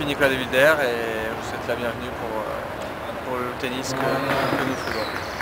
suis Nicolas de Wilder et je vous souhaite la bienvenue pour le tennis que nous faisons.